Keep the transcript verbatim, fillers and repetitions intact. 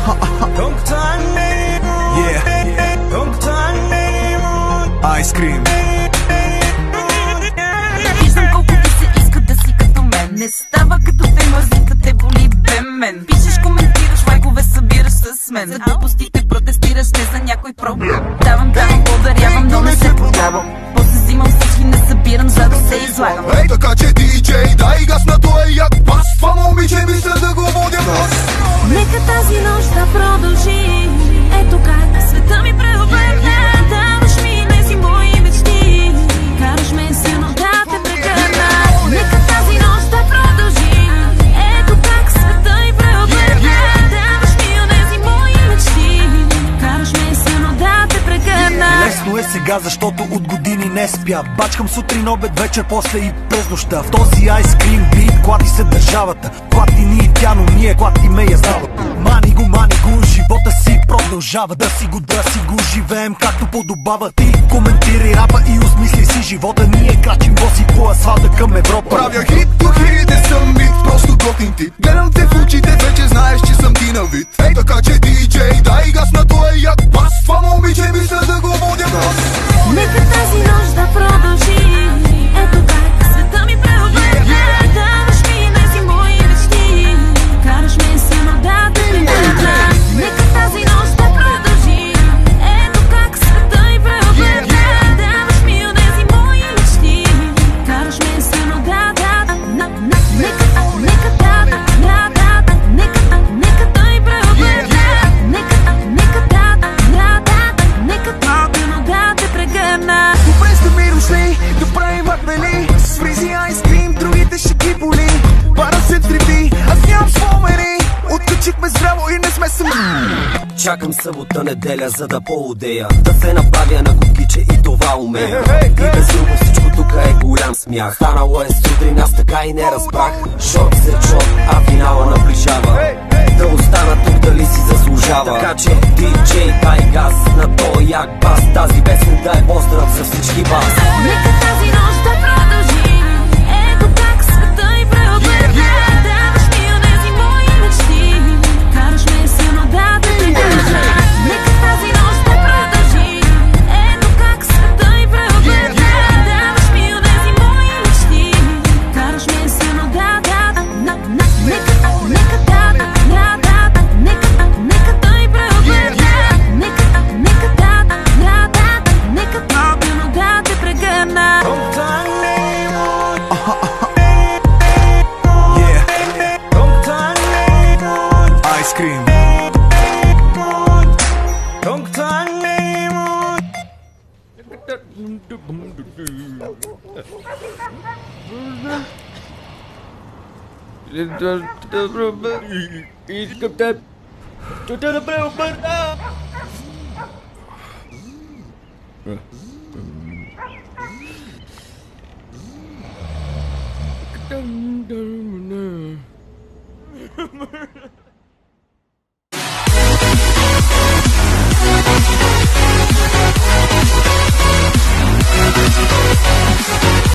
Айскрим. Виждам колко ти се иска да си като мен. Не става като те мързи, като те боли бе мен. Пишеш, коментираш, лайкове събираш с мен. За глупостите протестираш, не за някой проблем. Давам, давам, подарявам, но не се продавам. После взимам всички, не събирам, за да се излагам. Ей, така че диджей, дай газ на този як бас. Това момиче мисля да го водя бас. Нека тази нощ да продължи. Ето как света ми преобърна. Даваш ми тези мои мечти. Караш ме силно да те прегърна. Нека тази нощ да продължи. Ето как света ми преобърна. Даваш ми тези мои мечти. Караш ме силно да те прегърна. Лесно е сега, защото от години не спя. Бачкам сутрин, обед, вечер, после и през нощта. В този айскрим бит клати се държавата. Клати ни и тя, но ние клати ме я знава. Мани го, мани го, живота си продължава. Да си го, да си го живеем както подобава. Ти коментирай рапа и осмисли си живота. Ние крачим боси по асфалта към Европа. Правя хит до хит, не съм мит, просто готин ти. Гледам те в очите, вече знаеш, че съм ти на вид. Ей, така че диджей, дай газ на този як бас. Това момиче мисля да го водя бас. Нека тази нощ да продължи. Ето как света ми преобърна. Даваш ми тези мои мечти. Караш ме силно да те прегърна. Нека тази нощ да продължи. Ето как света ми преобърна. Даваш ми тези мои мечти. Караш ме силно да, да, да. Нека, нека да, да, да, да. Нека, нека да ми преобърна. Нека, нека да, да, да. Нека силно да те прегърна. Добре сте ми дошли, да правим аквели. С фризи айскрим, другите ще ги боли. Бара се треби, аз нямам спомени. Откачихме здраво и не сме сами. Чакам събота, неделя, за да поудея. Да се направя на кукиче и това умея. И безумно всичко тук е голям смях. Станало е сутрин, аз така и не разбрах. Шорт след шорт, а финала наближава. Да остана тук, дали си заслужава. Така че диджей, дай газ на този як бас. Тази песен да е поздрав за всички вас. Нека тази нощ да продължи. Ето как света ми преобърна. Даваш ми онези мои мечти. Караш ме силно да те прегърна. Нека тази нощ да продължи. Ето как света ми преобърна. Даваш ми онези мои мечти. Караш ме силно да, да, да. Нека, нека да, да, да, да. Нека, нека да ми преобърна. Нека, нека да, да, да. Нека силно да те прегърна. Айскрим. Искам те да преобърна. Dum dum dum.